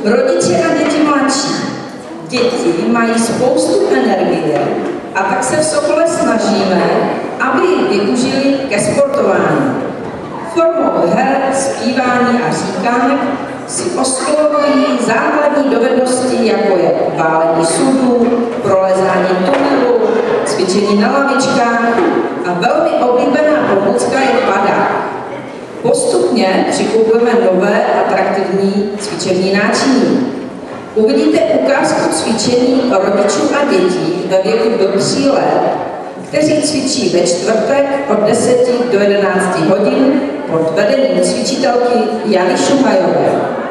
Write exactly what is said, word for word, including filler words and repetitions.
Rodiče a děti mladší. Děti mají spoustu energie a tak se v Sokole snažíme, aby ji využili ke sportování. Formou her, zpívání a říkánek si osvojují základní dovednosti, jako je válení sudů, prolezání tunelu, cvičení na lavičkách a velmi oblíbená pomůcka je padák. Postupně přikupujeme nové atraktivní cvičební náčiní. Uvidíte ukázku cvičení rodičů a dětí ve věku do tří let, kteří cvičí ve čtvrtek od deseti do jedenácti hodin pod vedením cvičitelky Jany Šumajové.